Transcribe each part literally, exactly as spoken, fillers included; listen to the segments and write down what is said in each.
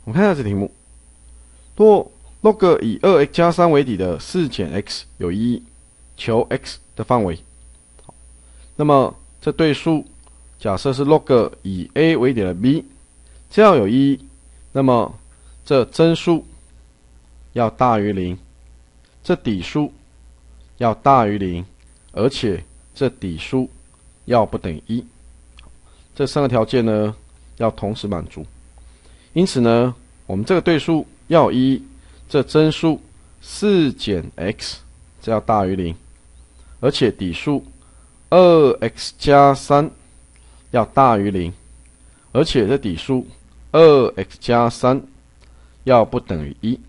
我们看一下这题目，若 log 以 二 x 加三为底的四减 x 有意义，求 x 的范围。那么这对数假设是 log 以 a 为底的 b， 这样有意义。那么这真数要大于零，这底数要大于零，而且这底数要不等于一。这三个条件呢要同时满足。因此呢，我们这个对数要有意义，这真数四减 x 这要大于零，而且底数 二 x 加三要大于零，而且这底数 二 x 加三要不等于一。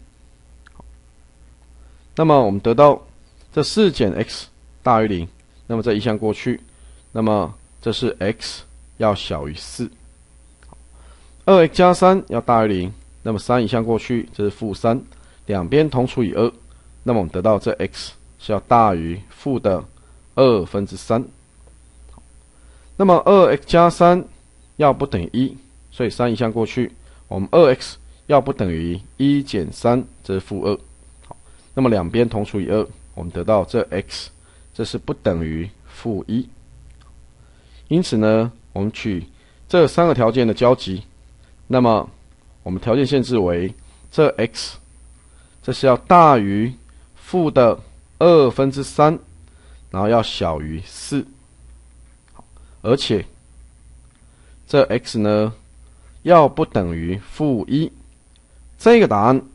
那么我们得到这四减 x 大于零，那么这一项过去，那么这是 x 要小于四。二 x 加三要大于零，那么三一项过去，这是负三，两边同除以二，那么我们得到这 x 是要大于负的二分之三。那么二 x 加三要不等于一，所以三一项过去，我们 二 x 要不等于一减三，这是负二。好，那么两边同除以二，我们得到这 x 这是不等于负一。因此呢，我们取这三个条件的交集。那么我们条件限制为这 x 这是要大于负的二分之三，然后要小于四，而且这 x 呢要不等于负一。这个答案